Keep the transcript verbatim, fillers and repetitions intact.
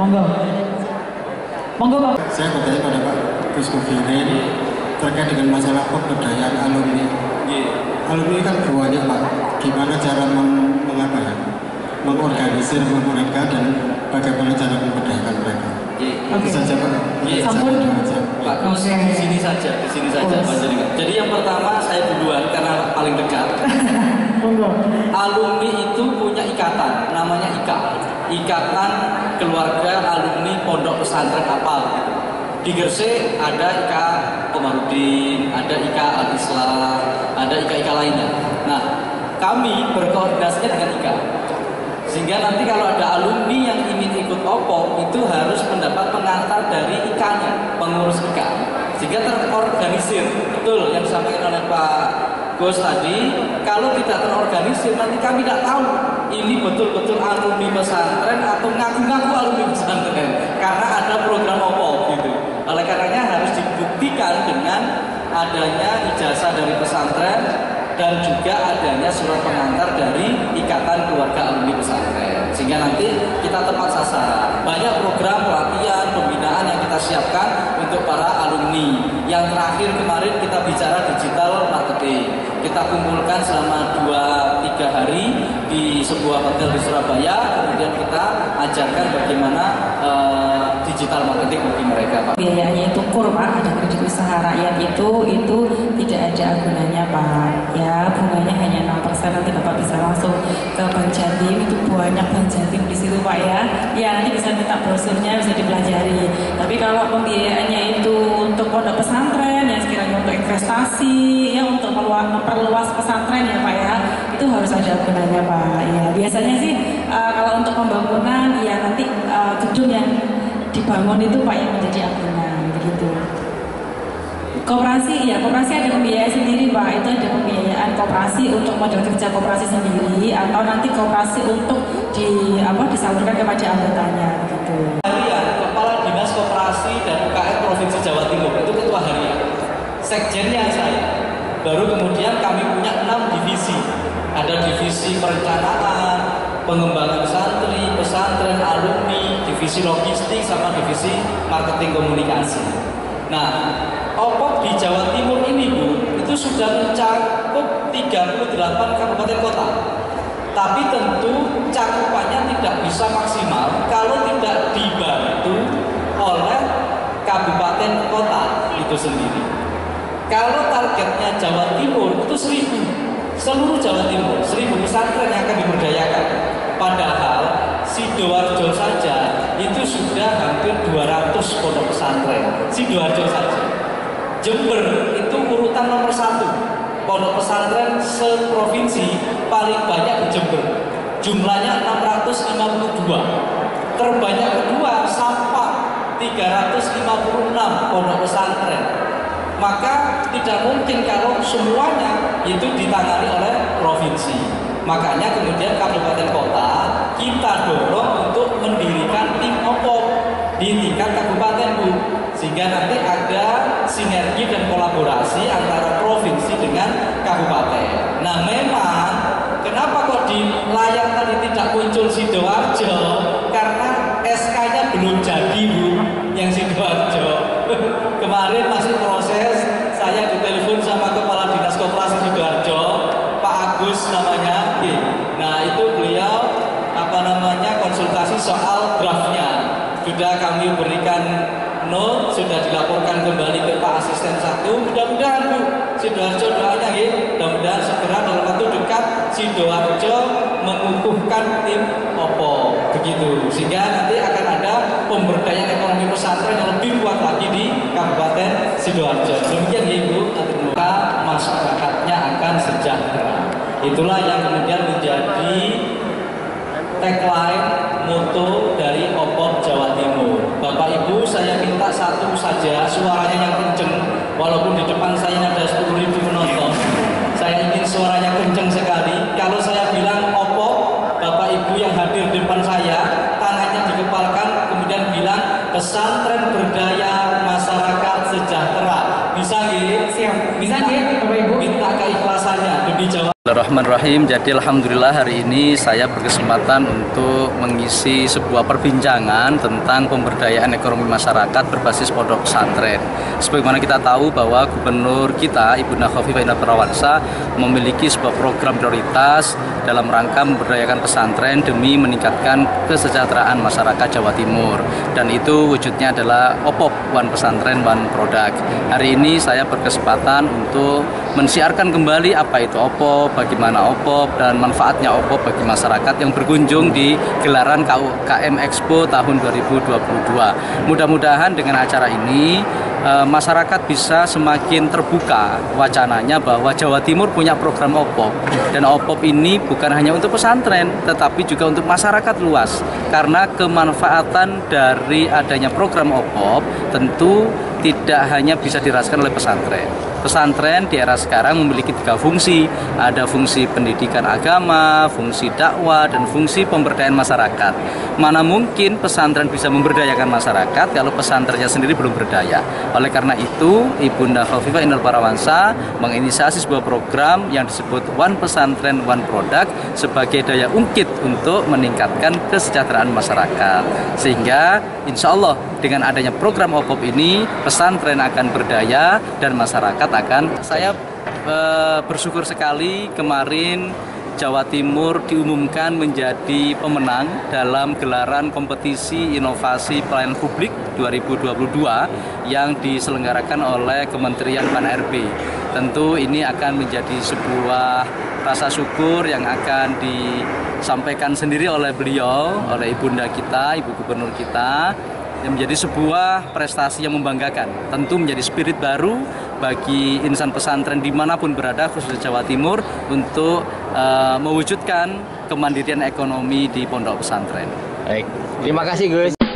Monggo. Monggo Pak. Saya bertanya pada Pak Gus Kufirin terkait dengan masalah pemberdayaan alumni. Yeah. Alumni kan banyak Pak. Gimana cara meng, mengapa ya? mengorganisir mereka dan bagaimana cara memberdayakan mereka? Yeah. Itu Okay. saja Pak. Yeah. Sampun. Pak Gus, di sini saja, di sini saja Oh. Panjenengan. Jadi yang pertama saya duluan karena paling dekat. Monggo. Alumni itu punya ikatan, namanya I K A. Ikatan Keluarga Alumni Pondok Pesantren Apal. Di Gresik ada I K A Komarudin, ada I K A Al-Islam, ada I K A-I K A lainnya. Nah, kami berkoordinasinya dengan I K A. Sehingga nanti kalau ada alumni yang ingin ikut O P O itu harus mendapat pengantar dari I K A-nya, pengurus I K A. Sehingga terorganisir. Betul yang disampaikan oleh Pak Gus tadi, kalau tidak terorganisir nanti kami tidak tahu ini betul-betul alumni pesantren atau ngaku-ngaku alumni pesantren karena ada program O P O gitu. Oleh karenanya harus dibuktikan dengan adanya ijazah dari pesantren dan juga adanya surat pengantar dari Ikatan Keluarga Alumni Pesantren, sehingga nanti kita tepat sasaran. Banyak program pelatihan, pembinaan yang kita siapkan untuk para alumni. Yang terakhir kemarin kita bicara digital marketing. Kita kumpulkan selama dua tiga hari di sebuah hotel di Surabaya, kemudian kita ajarkan bagaimana uh, digital marketing bagi mereka, Pak. Biayanya itu kur Pak, ada kredit usaha rakyat itu itu tidak ada agunannya Pak. Ya bunganya hanya enam persen, nanti Bapak bisa langsung ke Bank Jatim, itu banyak Bank Jatim di situ Pak ya. Ya nanti bisa minta brosurnya, bisa dipelajari. Tapi kalau pembiayaannya itu untuk pondok pesantren, ya sekiranya untuk investasi, ya untuk memperluas pesantren ya Pak ya, itu harus ada agunannya Pak. Ya biasanya sih uh, kalau untuk pembangunan, ya nanti uh, gedung yang dibangun itu Pak yang menjadi agunan begitu. Koperasi, ya koperasi ada pembiayaan sendiri Pak. Itu ada pembiayaan koperasi untuk modal kerja koperasi sendiri, atau nanti koperasi untuk di apa disalurkan kepada anggotanya begitu. Harian Kepala Dinas Koperasi dan U K M Provinsi Jawa Timur itu ketua harian. Sekjennya saya. Baru kemudian kami punya enam divisi. Ada divisi perencanaan, pengembangan santri, pesantren, alumni, divisi logistik, sama divisi marketing komunikasi. Nah, O P O P di Jawa Timur ini Bu, itu sudah mencakup tiga puluh delapan kabupaten kota. Tapi tentu cakupannya tidak bisa maksimal kalau tidak dibantu oleh kabupaten kota itu sendiri. Kalau targetnya Jawa Timur itu seribu, seluruh Jawa Timur, seribu pesantren yang akan diberdayakan. Padahal Sidoarjo saja itu sudah hampir dua ratus pondok pesantren. Sidoarjo saja. Jember itu urutan nomor satu. Pondok pesantren seprovinsi paling banyak di Jember. Jumlahnya enam ratus lima puluh dua. Terbanyak kedua Sampang tiga ratus lima puluh enam pondok pesantren. Maka tidak mungkin kalau semuanya itu ditangani oleh provinsi. Makanya kemudian kabupaten kota kita dorong untuk mendirikan tim O P O P di tingkat kabupaten Bu, sehingga nanti ada sinergi dan kolaborasi antara provinsi dengan kabupaten. Nah memang kenapa kok di layar tadi tidak muncul Sidoarjo? Karena S K-nya belum jadi Bu, yang Sidoarjo. Kemarin masih proses, saya ditelepon sama Kepala Dinas Koperasi Sidoarjo, Pak Agus namanya. Nah itu beliau apa namanya konsultasi soal draftnya. Sudah kami berikan note, sudah dilaporkan kembali ke Pak Asisten satu. Mudah-mudahan Bu, Sidoarjo doanya ya, mudah-mudahan segera dalam waktu dekat Sidoarjo mengukuhkan tim O P O begitu, sehingga nanti akan ada pemberdayaan ekonomi pesantren yang lebih kuat lagi di Kabupaten Sidoarjo. Demikian ya Ibu, semoga masyarakatnya akan sejahtera. Itulah yang kemudian menjadi tagline moto dari O P O P Jawa Timur. Bapak Ibu, saya minta satu saja, suaranya yang kenceng. Walaupun di depan saya ada sepuluh ribu penonton, saya ingin suaranya kenceng sekali. Kalau saya bilang O P O P, Bapak Ibu yang hadir di depan saya, tangannya dikepalkan, kemudian bilang pesantren berdaya, masyarakat sejahtera. Bisa nggih? Siap. Bisa nggih Bapak Ibu? Minta keikhlasannya demi Jawa Bismillahirrahmanirrahim. Jadi alhamdulillah hari ini saya berkesempatan untuk mengisi sebuah perbincangan tentang pemberdayaan ekonomi masyarakat berbasis pondok pesantren. Sebagaimana kita tahu bahwa gubernur kita Ibunda Khofifah Indar Parawansa memiliki sebuah program prioritas dalam rangka memberdayakan pesantren demi meningkatkan kesejahteraan masyarakat Jawa Timur, dan itu wujudnya adalah O P O P, One Pesantren One Product. Hari ini saya berkesempatan untuk mensiarkan kembali apa itu O P O P, bagaimana O P O P, dan manfaatnya O P O P bagi masyarakat yang berkunjung di gelaran K M Expo tahun dua ribu dua puluh dua. Mudah-mudahan dengan acara ini masyarakat bisa semakin terbuka wacananya bahwa Jawa Timur punya program O P O P, dan O P O P ini bukan hanya untuk pesantren tetapi juga untuk masyarakat luas, karena kemanfaatan dari adanya program O P O P tentu tidak hanya bisa dirasakan oleh pesantren. Pesantren di era sekarang memiliki tiga fungsi, ada fungsi pendidikan agama, fungsi dakwah, dan fungsi pemberdayaan masyarakat. Mana mungkin pesantren bisa memberdayakan masyarakat kalau pesantrennya sendiri belum berdaya. Oleh karena itu, Ibunda Khofifah Indar Parawansa menginisiasi sebuah program yang disebut One Pesantren One Product sebagai daya ungkit untuk meningkatkan kesejahteraan masyarakat. Sehingga insya Allah dengan adanya program O P O P ini, pesantren akan berdaya dan masyarakat akan. Saya e, bersyukur sekali kemarin Jawa Timur diumumkan menjadi pemenang dalam gelaran kompetisi inovasi pelayanan publik dua ribu dua puluh dua yang diselenggarakan oleh Kementerian P A N R B. Tentu ini akan menjadi sebuah rasa syukur yang akan disampaikan sendiri oleh beliau, oleh ibunda kita, ibu gubernur kita, yang menjadi sebuah prestasi yang membanggakan. Tentu menjadi spirit baru bagi insan pesantren dimanapun berada, khususnya Jawa Timur, untuk uh, mewujudkan kemandirian ekonomi di pondok pesantren. Baik, terima kasih Gus.